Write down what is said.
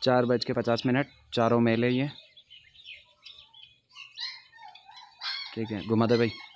4:50 चारों मेल है ये। ठीक है, घुमा दे भाई।